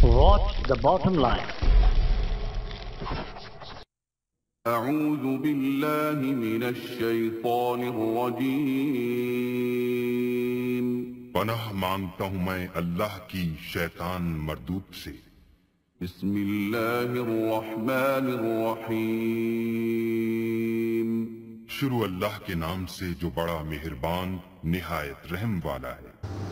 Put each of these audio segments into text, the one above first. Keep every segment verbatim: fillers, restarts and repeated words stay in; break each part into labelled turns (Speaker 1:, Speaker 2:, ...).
Speaker 1: Watch the bottom line.
Speaker 2: أعوذ بالله من الشیطان الرجیم
Speaker 3: پناہ مانگتا ہوں میں اللہ کی شیطان مردود سے۔
Speaker 2: بسم اللہ الرحمن الرحیم
Speaker 3: شروع اللہ کے نام سے جو بڑا مہربان نہایت رحم والا ہے۔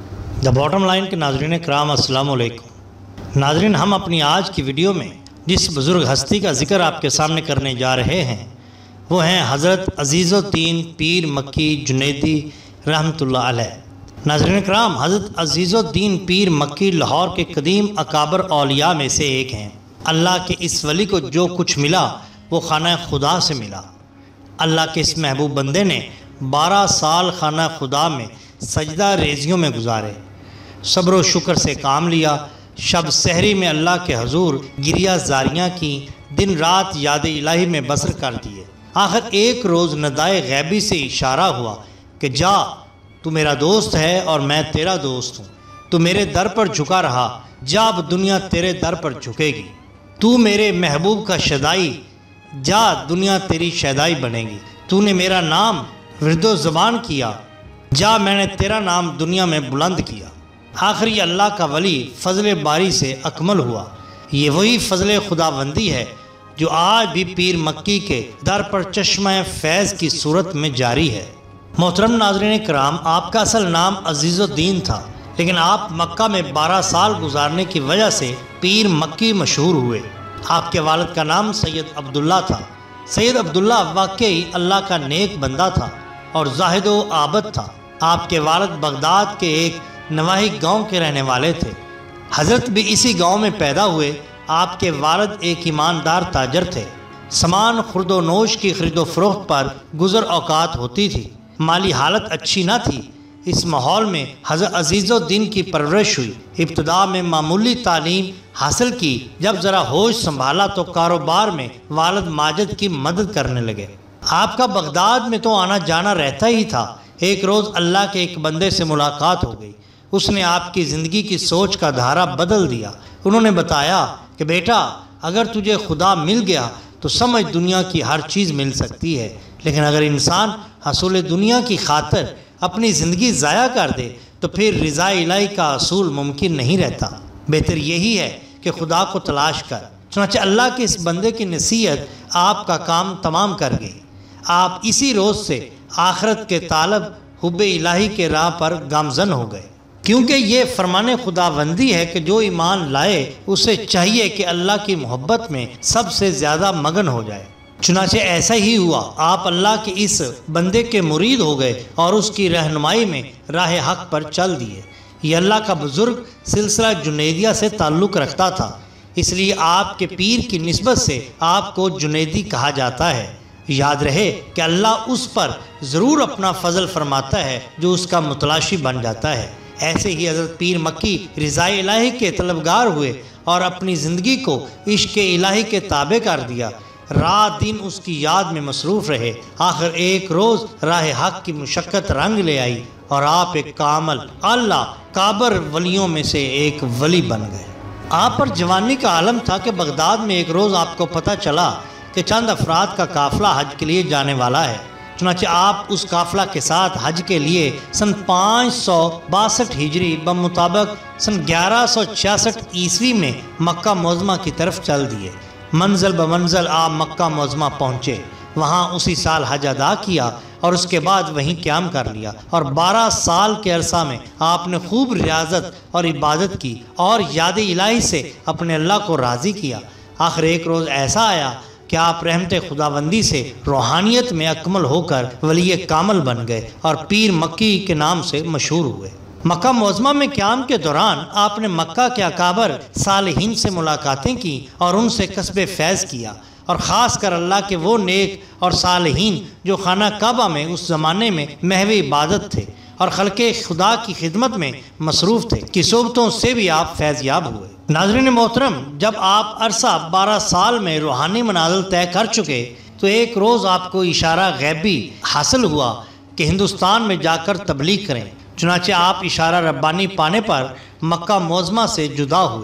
Speaker 1: دا باٹم لائن کے ناظرین کرام السلام علیکم۔ ناظرین، ہم اپنی آج کی ویڈیو میں جس بزرگ ہستی کا ذکر آپ کے سامنے کرنے جا رہے ہیں وہ ہیں حضرت عزیز الدین پیر مکی جنیدی رحمۃ اللہ علیہ۔ ناظرین کرام، حضرت عزیز الدین پیر مکی لاہور کے قدیم اکابر اولیاء میں سے ایک ہیں۔ اللہ کے اس ولی کو جو کچھ ملا وہ خانہ خدا سے ملا۔ اللہ کے اس محبوب بندے نے بارہ سال خانہ خدا میں سجدہ ریزیوں میں گزارے، صبر و شکر سے کام لیا، شب سحری میں اللہ کے حضور گریہ زاریاں کی، دن رات یاد الہی میں بسر کر دیے۔ آخر ایک روز ندائے غیبی سے اشارہ ہوا کہ جا، تو میرا دوست ہے اور میں تیرا دوست ہوں، تو میرے در پر جھکا رہا، جا اب دنیا تیرے در پر جھکے گی، تو میرے محبوب کا شدائی، جا دنیا تیری شیدائی بنے گی، تو نے میرا نام ورد و زبان کیا، جا میں نے تیرا نام دنیا میں بلند کیا۔ آخر یہ اللہ کا ولی فضل باری سے اکمل ہوا۔ یہ وہی فضل خداوندی ہے جو آج بھی پیر مکی کے در پر چشمہ فیض کی صورت میں جاری ہے۔ محترم ناظرین کرام، آپ کا اصل نام عزیز الدین تھا، لیکن آپ مکہ میں بارہ سال گزارنے کی وجہ سے پیر مکی مشہور ہوئے۔ آپ کے والد کا نام سید عبداللہ تھا۔ سید عبداللہ واقعی اللہ کا نیک بندہ تھا اور زاہد و عابد تھا۔ آپ کے والد بغداد کے ایک نواحی گاؤں کے رہنے والے تھے۔ حضرت بھی اسی گاؤں میں پیدا ہوئے۔ آپ کے والد ایک ایماندار تاجر تھے۔ سامان خرد و نوش کی خرید و فروخت پر گزر اوقات ہوتی تھی۔ مالی حالت اچھی نہ تھی۔ اس ماحول میں حضرت عزیز الدین کی پرورش ہوئی۔ ابتدا میں معمولی تعلیم حاصل کی، جب ذرا ہوش سنبھالا تو کاروبار میں والد ماجد کی مدد کرنے لگے۔ آپ کا بغداد میں تو آنا جانا رہتا ہی تھا۔ ایک روز اللہ کے ایک بندے سے ملاقات ہو گئی۔ اس نے آپ کی زندگی کی سوچ کا دھارا بدل دیا۔ انہوں نے بتایا کہ بیٹا، اگر تجھے خدا مل گیا تو سمجھ دنیا کی ہر چیز مل سکتی ہے، لیکن اگر انسان حصول دنیا کی خاطر اپنی زندگی ضائع کر دے تو پھر رضا الہی کا حصول ممکن نہیں رہتا۔ بہتر یہی ہے کہ خدا کو تلاش کر۔ چنانچہ اللہ کے اس بندے کی نصیحت آپ کا کام تمام کر گئی۔ آپ اسی روز سے آخرت کے طالب حب الہی کے راہ پر گامزن ہو گئے، کیونکہ یہ فرمان خداوندی ہے کہ جو ایمان لائے اسے چاہیے کہ اللہ کی محبت میں سب سے زیادہ مگن ہو جائے۔ چنانچہ ایسا ہی ہوا۔ آپ اللہ کے اس بندے کے مرید ہو گئے اور اس کی رہنمائی میں راہ حق پر چل دیے۔ یہ اللہ کا بزرگ سلسلہ جنیدیہ سے تعلق رکھتا تھا، اس لیے آپ کے پیر کی نسبت سے آپ کو جنیدی کہا جاتا ہے۔ یاد رہے کہ اللہ اس پر ضرور اپنا فضل فرماتا ہے جو اس کا متلاشی بن جاتا ہے۔ ایسے ہی حضرت پیر مکی رضا الہی کے طلبگار ہوئے اور اپنی زندگی کو عشق الہی کے تابع کر دیا۔ رات دن اس کی یاد میں مصروف رہے۔ آخر ایک روز راہ حق کی مشقت رنگ لے آئی اور آپ ایک کامل اللہ کابر ولیوں میں سے ایک ولی بن گئے۔ آپ پر جوانی کا عالم تھا کہ بغداد میں ایک روز آپ کو پتہ چلا کہ چند افراد کا قافلہ حج کے لیے جانے والا ہے۔ چنانچہ آپ اس قافلہ کے ساتھ حج کے لیے سن پانچ سو باسٹھ ہجری بمطابق سن گیارہ سو چھیاسٹھ عیسوی میں مکہ معظمہ کی طرف چل دیے۔ منزل بمنزل آپ مکہ معظمہ پہنچے، وہاں اسی سال حج ادا کیا اور اس کے بعد وہیں قیام کر لیا، اور بارہ سال کے عرصہ میں آپ نے خوب ریاضت اور عبادت کی اور یاد الہی سے اپنے اللہ کو راضی کیا۔ آخر ایک روز ایسا آیا کہ آپ رحمت خداوندی سے روحانیت میں اکمل ہو کر ولی کامل بن گئے اور پیر مکی کے نام سے مشہور ہوئے۔ مکہ معظمہ میں قیام کے دوران آپ نے مکہ کے اکابر صالحین سے ملاقاتیں کی اور ان سے کسب فیض کیا، اور خاص کر اللہ کے وہ نیک اور صالحین جو خانہ کعبہ میں اس زمانے میں محو عبادت تھے اور خلق خدا کی خدمت میں مصروف تھے، کی صحبتوں سے بھی آپ فیض یاب ہوئے۔ ناظرین محترم، جب آپ عرصہ بارہ سال میں روحانی منازل طے کر چکے تو ایک روز آپ کو اشارہ غیبی حاصل ہوا کہ ہندوستان میں جا کر تبلیغ کریں۔ چنانچہ آپ اشارہ ربانی پانے پر مکہ معظمہ سے جدا ہوئے۔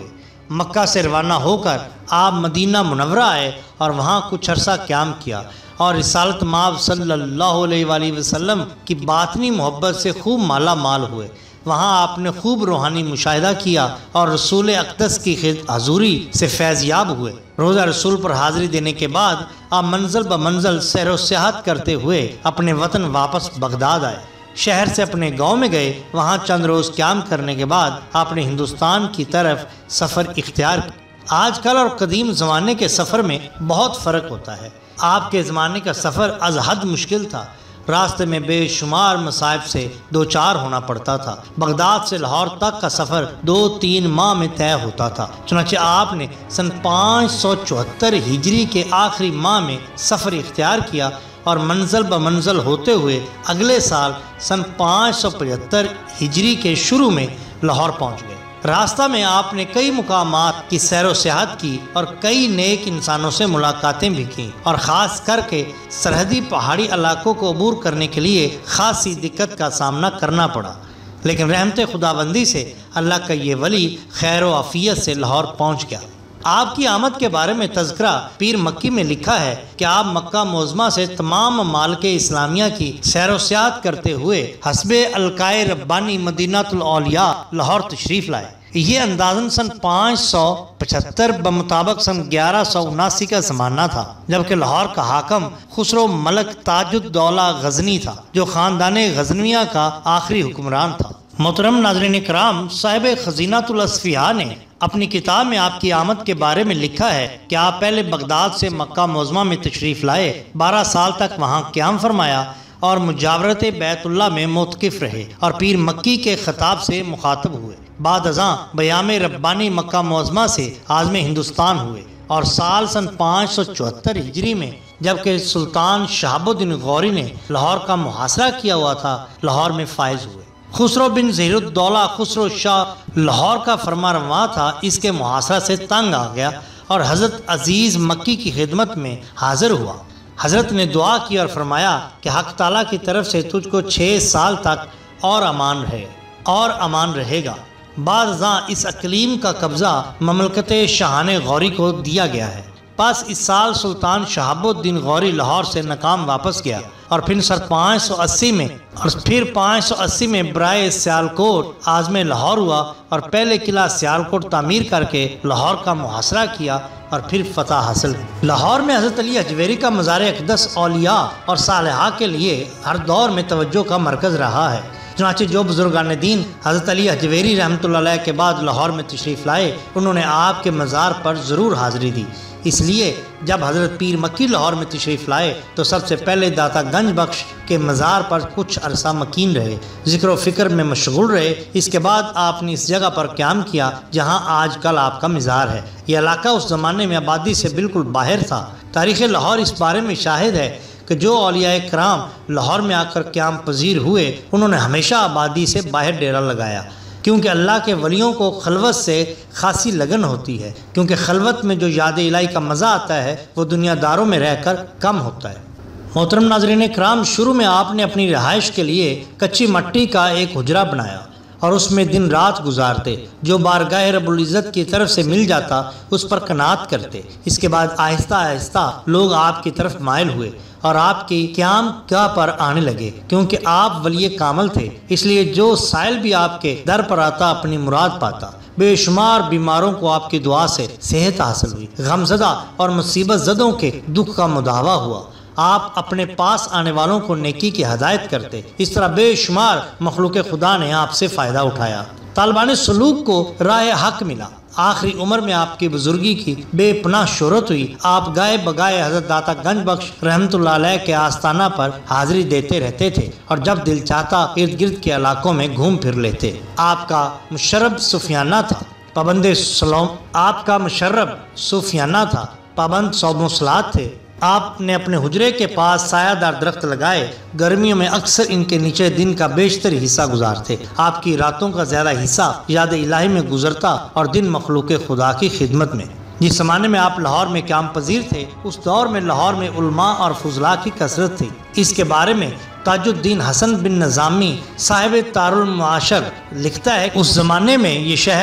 Speaker 1: مکہ سے روانہ ہو کر آپ مدینہ منورہ آئے اور وہاں کچھ عرصہ قیام کیا اور رسالت مآب صلی اللہ علیہ وآلہ وسلم کی باطنی محبت سے خوب مالا مال ہوئے۔ وہاں آپ نے خوب روحانی مشاہدہ کیا اور رسول اقدس کی حضوری سے فیض یاب ہوئے۔ روزہ رسول پر حاضری دینے کے بعد آپ منزل بہ منزل سیر و سیاحت کرتے ہوئے اپنے وطن واپس بغداد آئے۔ شہر سے اپنے گاؤں میں گئے، وہاں چند روز قیام کرنے کے بعد آپ نے ہندوستان کی طرف سفر اختیار کیا۔ آج کل اور قدیم زمانے کے سفر میں بہت فرق ہوتا ہے۔ آپ کے زمانے کا سفر از حد مشکل تھا، راستے میں بے شمار مصائب سے دو چار ہونا پڑتا تھا۔ بغداد سے لاہور تک کا سفر دو تین ماہ میں طے ہوتا تھا۔ چنانچہ آپ نے سن پانچ سو چوہتر ہجری کے آخری ماہ میں سفر اختیار کیا اور منزل بہ منزل ہوتے ہوئے اگلے سال سن پانچ سو پچہتر ہجری کے شروع میں لاہور پہنچ گئے۔ راستہ میں آپ نے کئی مقامات کی سیر و سیاحت کی اور کئی نیک انسانوں سے ملاقاتیں بھی کیں، اور خاص کر کے سرحدی پہاڑی علاقوں کو عبور کرنے کے لیے خاصی دقت کا سامنا کرنا پڑا، لیکن رحمت خداوندی سے اللہ کا یہ ولی خیر و عافیت سے لاہور پہنچ گیا۔ آپ کی آمد کے بارے میں تذکرہ پیر مکی میں لکھا ہے کہ آپ مکہ معظمہ سے تمام ممالک اسلامیہ کی سیر و سیاحت کرتے ہوئے حسب القائے ربانی مدینہ الاولیاء لاہور تشریف لائے۔ یہ اندازاً سن پانچ سو پچہتر بمطابق سن گیارہ سو اناسی کا زمانہ تھا، جبکہ لاہور کا حاکم خسرو ملک تاج الدولہ غزنی تھا، جو خاندان غزنویہ کا آخری حکمران تھا۔ محترم ناظرین کرام، صاحب خزینۃ الاصفیاء نے اپنی کتاب میں آپ کی آمد کے بارے میں لکھا ہے کہ آپ پہلے بغداد سے مکہ معظمہ میں تشریف لائے، بارہ سال تک وہاں قیام فرمایا اور مجاورت بیت اللہ میں موتقف رہے اور پیر مکی کے خطاب سے مخاطب ہوئے۔ بعد ازاں بیام ربانی مکہ معظمہ سے عازم ہندوستان ہوئے اور سال سن پانچ سو چوہتر ہجری میں جبکہ سلطان شہاب الدین غوری نے لاہور کا محاصرہ کیا ہوا تھا، لاہور میں فائز ہوئے۔ خسرو بن زہیر الدولہ خسرو شاہ لاہور کا فرما رواں تھا، اس کے محاصرہ سے تنگ آ گیا اور حضرت عزیز مکی کی خدمت میں حاضر ہوا۔ حضرت نے دعا کی اور فرمایا کہ حق تعالیٰ کی طرف سے تجھ کو چھ سال تک اور امان رہے اور امان رہے گا۔ بعد ازاں اس اقلیم کا قبضہ مملکت شاہان غوری کو دیا گیا ہے۔ پس اس سال سلطان شہاب الدین غوری لاہور سے ناکام واپس گیا اور پھر سر پانچ سو اسی میں اور پھر پانچ سو اسی میں برائے سیالکوٹ عازم لاہور ہوا اور پہلے قلعہ سیالکوٹ تعمیر کر کے لاہور کا محاصرہ کیا اور پھر فتح حاصل کی۔ لاہور میں حضرت علی حجویری کا مزار اقدس اولیاء اور صالحہ کے لیے ہر دور میں توجہ کا مرکز رہا ہے۔ چنانچہ جو بزرگان دین حضرت علی حجویری رحمۃ اللہ علیہ کے بعد لاہور میں تشریف لائے، انہوں نے آپ کے مزار پر ضرور حاضری دی۔ اس لیے جب حضرت پیر مکی لاہور میں تشریف لائے تو سب سے پہلے داتا گنج بخش کے مزار پر کچھ عرصہ مکین رہے، ذکر و فکر میں مشغول رہے۔ اس کے بعد آپ نے اس جگہ پر قیام کیا جہاں آج کل آپ کا مزار ہے۔ یہ علاقہ اس زمانے میں آبادی سے بالکل باہر تھا۔ تاریخ لاہور اس بارے میں شاہد ہے کہ جو اولیاء کرام لاہور میں آ کر قیام پذیر ہوئے، انہوں نے ہمیشہ آبادی سے باہر ڈیرا لگایا، کیونکہ اللہ کے ولیوں کو خلوت سے خاصی لگن ہوتی ہے، کیونکہ خلوت میں جو یاد الہی کا مزہ آتا ہے وہ دنیا داروں میں رہ کر کم ہوتا ہے۔ محترم ناظرین کرام، شروع میں آپ نے اپنی رہائش کے لیے کچی مٹی کا ایک حجرہ بنایا اور اس میں دن رات گزارتے، جو بارگاہ رب العزت کی طرف سے مل جاتا اس پر قناعت کرتے۔ اس کے بعد آہستہ آہستہ لوگ آپ کی طرف مائل ہوئے اور آپ کی قیام گاہ پر آنے لگے، کیونکہ آپ ولی کامل تھے، اس لیے جو سائل بھی آپ کے در پر آتا اپنی مراد پاتا۔ بے شمار بیماروں کو آپ کی دعا سے صحت حاصل ہوئی، غمزدہ اور مصیبت زدوں کے دکھ کا مداوع ہوا۔ آپ اپنے پاس آنے والوں کو نیکی کی ہدایت کرتے، اس طرح بے شمار مخلوق خدا نے آپ سے فائدہ اٹھایا۔ طالبان سلوک کو راہ حق ملا۔ آخری عمر میں آپ کی بزرگی کی بے پناہ شہرت ہوئی۔ آپ گائے بگائے حضرت داتا گنج بخش رحمۃ اللہ علیہ کے آستانہ پر حاضری دیتے رہتے تھے اور جب دل چاہتا ارد گرد کے علاقوں میں گھوم پھر لیتے۔ آپ کا مشرب صوفیانہ تھا، پابند سلام آپ کا مشرب صوفیانہ تھا، پابند صوم و صلات تھے۔ آپ نے اپنے حجرے کے پاس سایہ دار درخت لگائے، گرمیوں میں اکثر ان کے نیچے دن کا بیشتر حصہ گزارتے۔ آپ کی راتوں کا زیادہ حصہ یاد الہی میں گزرتا اور دن مخلوق خدا کی خدمت میں۔ جس زمانے میں آپ لاہور میں قیام پذیر تھے، اس دور میں لاہور میں علماء اور فضلاء کی کثرت تھی۔ اس کے بارے میں تاج الدین حسن بن نظامی صاحب تار المعاشر لکھتا ہے، اس زمانے میں یہ شہر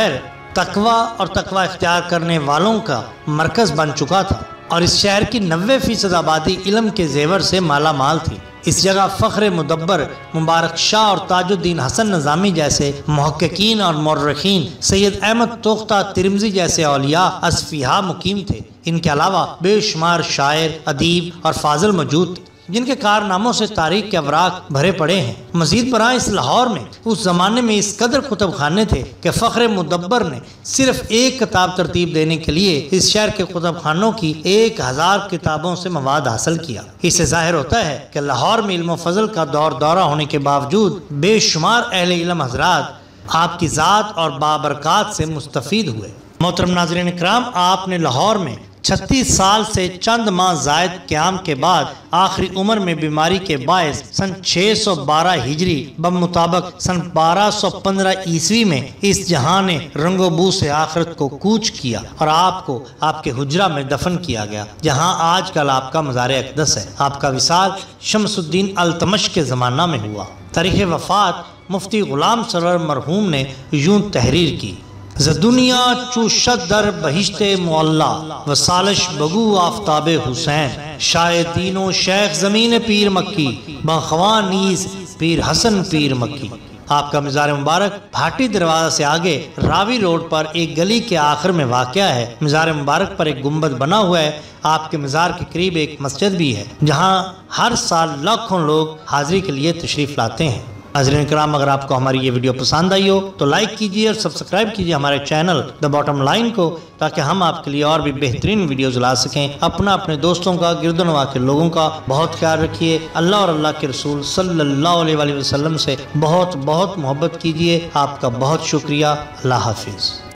Speaker 1: تقوی اور تقوی اختیار کرنے والوں کا مرکز بن چکا تھا اور اس شہر کی نوے فیصد آبادی علم کے زیور سے مالا مال تھی۔ اس جگہ فخر مدبر مبارک شاہ اور تاج الدین حسن نظامی جیسے محققین اور مورخین، سید احمد توختہ ترمذی جیسے اولیاء اصفیاء مقیم تھے۔ ان کے علاوہ بے شمار شاعر، ادیب اور فاضل موجود تھے جن کے کارناموں سے تاریخ کے اوراق بھرے پڑے ہیں۔ مزید برآں اس لاہور میں اس زمانے میں اس قدر کتب خانے تھے کہ فخر مدبر نے صرف ایک کتاب ترتیب دینے کے لیے اس شہر کے کتب خانوں کی ایک ہزار کتابوں سے مواد حاصل کیا۔ اس سے ظاہر ہوتا ہے کہ لاہور میں علم و فضل کا دور دورہ ہونے کے باوجود بے شمار اہل علم حضرات آپ کی ذات اور بابرکات سے مستفید ہوئے۔ محترم ناظرین اکرام، آپ نے لاہور میں چھتیس سال سے چند ماہ زائد قیام کے بعد آخری عمر میں بیماری کے باعث سن چھ سو بارہ ہجری بمطابق سن بارہ سو پندرہ عیسوی میں اس جہان رنگ و بو سے آخرت کو کوچ کیا اور آپ کو آپ کے حجرہ میں دفن کیا گیا، جہاں آج کل آپ کا مزار اقدس ہے۔ آپ کا وصال شمس الدین التمش کے زمانہ میں ہوا۔ تاریخ وفات مفتی غلام سرور مرحوم نے یوں تحریر کی: ز دنیا چوشد در بہشت معلا و سالش بگو آفتاب حسین، شاید دین و شیخ زمین پیر مکی بخواں نیز پیر حسن پیر مکی۔ آپ کا مزار مبارک بھاٹی دروازہ سے آگے راوی روڈ پر ایک گلی کے آخر میں واقع ہے۔ مزار مبارک پر ایک گنبد بنا ہوا ہے۔ آپ کے مزار کے قریب ایک مسجد بھی ہے جہاں ہر سال لاکھوں لوگ حاضری کے لیے تشریف لاتے ہیں۔ ناظرین کرام، اگر آپ کو ہماری یہ ویڈیو پسند آئی ہو تو لائک کیجیے اور سبسکرائب کیجیے ہمارے چینل دا باٹم لائن کو، تاکہ ہم آپ کے لیے اور بھی بہترین ویڈیوز لا سکیں۔ اپنا، اپنے دوستوں کا، گرد و نواح کے لوگوں کا بہت خیال رکھیے۔ اللہ اور اللہ کے رسول صلی اللہ علیہ وآلہ وسلم سے بہت بہت محبت کیجیے۔ آپ کا بہت شکریہ۔ اللہ حافظ۔